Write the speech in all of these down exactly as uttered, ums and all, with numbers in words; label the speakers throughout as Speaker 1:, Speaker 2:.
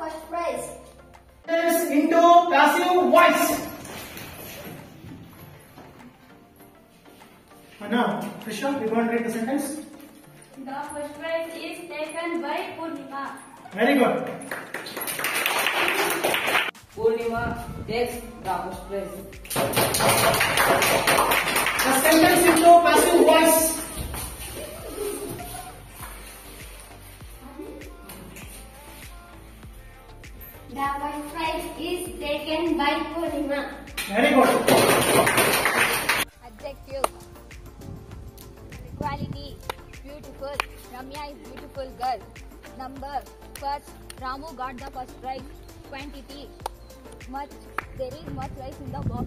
Speaker 1: first prize.
Speaker 2: Sentence into passive voice. Now, Krishna, you want to read the sentence?
Speaker 1: The first prize is taken by Purnima.
Speaker 2: Very good.
Speaker 3: Purnima takes the first prize.
Speaker 2: The sentence into passive voice.
Speaker 1: The first prize is taken by Purnima.
Speaker 2: Very good.
Speaker 4: Adjective. Quality. Beautiful. Ramya is beautiful girl. Number. First. Ramu got the first prize. Quantity. Much. There is much rice in the box.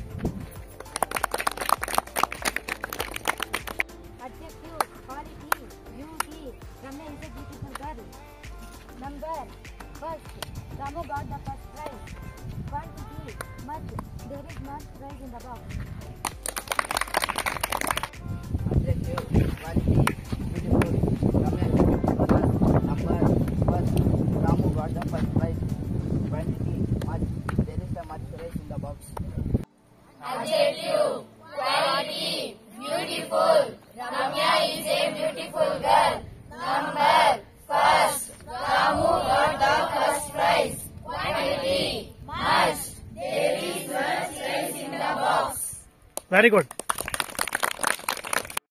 Speaker 4: Adjective. Quality. Beauty. Ramya is a beautiful girl. Number. First. Ramu got the first prize. Quantity. Much. There is much rice in the box.
Speaker 3: Adjective, quality, beautiful, Ramya is beautiful girl. Number, first, Ramu got the first prize. Quantity, much, there is a much rice in the box.
Speaker 4: Adjective, quality, beautiful, Ramya is a beautiful girl. Number, first, Ramu got the first prize. Quantity, much, there is much rice in the box.
Speaker 2: Very good.